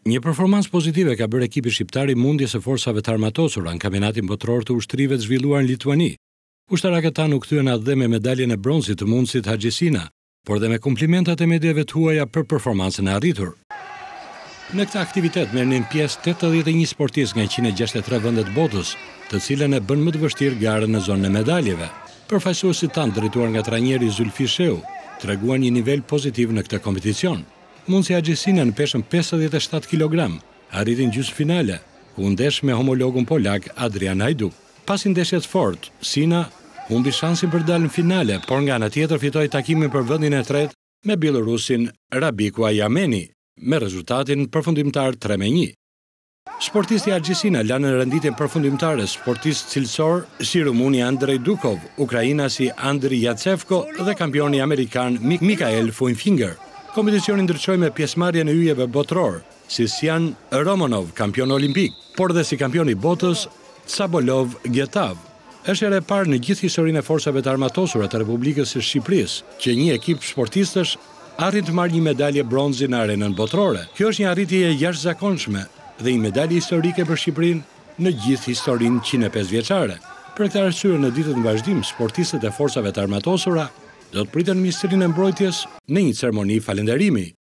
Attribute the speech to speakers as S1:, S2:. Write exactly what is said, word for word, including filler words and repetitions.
S1: Një performancë pozitive ka bërë ekipi shqiptar i Mundjes së Forcave të Armatosura në kampionatin botror të ushtrive të zhvilluar në Lituani. Ushtarakët tanë u kthyen atë dhe me medaljen e bronzit të mundësit Haxhisina, por dhe me komplimentat e mediave të huaja për performancën e arritur. Në këtë aktivitet merrnin pjesë tetëdhjetë e një sportistë nga njëqind e gjashtëdhjetë e tre vende të botës, të cilën e bën më të vështirë garën në zonën e medaljeve. Përfaqësuesit tanë drejtuar nga trajneri Zulfi Sheu treguan një nivel pozitiv në këtë kompeticion. Mundësi Haxhisina në peshën pesëdhjetë e shtatë kilogram arritin gjysmëfinale, ku ndesh me homologun polak Adrian Hajduk. Pasi ndeshjes fort, Sina humbi shansin për dalë në finale, por nga ana tjetër fitoi takimin për vendin e tretë me bielorusin Rabiku Ajameni, me rezultatin përfundimtar tre me një. Sportisti Haxhisina lanë në renditjen përfundimtare sportist cilësor si rumuni Andrej Dukov, ukrainasi Andri Jacevko dhe kampioni amerikan Mikael Funfinger. Kompeticioni ndryshoi me pjesëmarrje në yjeve botror, si Sian Romanov, kampion olimpik, por dhe si kampion i botës Sabolov Getav. Është ere e parë në gjithë historinë e forcave të armatosura të Republikës së Shqipërisë që një ekip sportistësh arrin të marrë një medalje bronzi në arenën botrore. Kjo është një arritje e jashtëzakonshme dhe një medalje historike për Shqipërinë në gjithë historinë njëzet e pesë vjeçare. Për këtë arsye, në ditët në vazhdim, sportistët e forcave të armatosura do të pritën Ministrinë e Mbrojtjes në një ceremoni falënderimi.